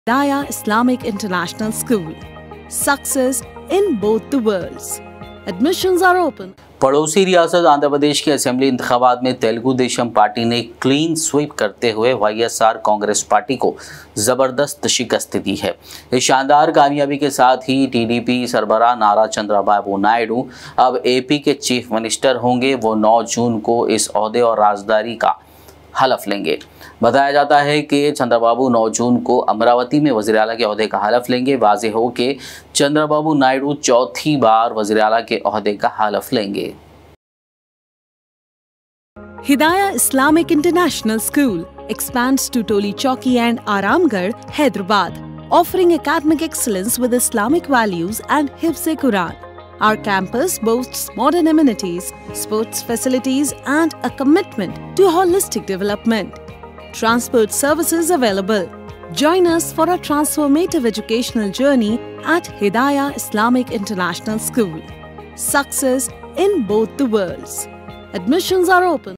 Hidayah Islamic International School. Success in both the worlds. Admissions are open. पड़ोसी रियासत आंध्र प्रदेश के assembly इंतखाबात में तेलुगु देशम पार्टी ने क्लीन स्वीप करते हुए वाईएसआर कांग्रेस पार्टी को जबरदस्त शिकस्त दी है। इस शानदार कामयाबी के साथ ही टीडीपी सरबराह नारा चंद्रबाबू नायडू अब एपी के चीफ मिनिस्टर होंगे। वो 9 जून को इस ओहदे और राजदारी का हलफ लेंगे। बताया जाता है कि चंद्रबाबू 9 जून को अमरावती में वज़ीर आला के ओहदे का हलफ लेंगे। वाज़ेह हो कि चंद्रबाबू नायडू चौथी बार वज़ीर आला के ओहदे का हलफ लेंगे। Hidayah Islamic International School expands to Toli Chowki and Aramgarh, Hyderabad, offering academic excellence with Islamic values and Hifz-e-Quran. Our campus boasts modern amenities, sports facilities, and a commitment to holistic development. Transport services available. Join us for a transformative educational journey at Hidayah Islamic International School. Success in both the worlds. Admissions are open.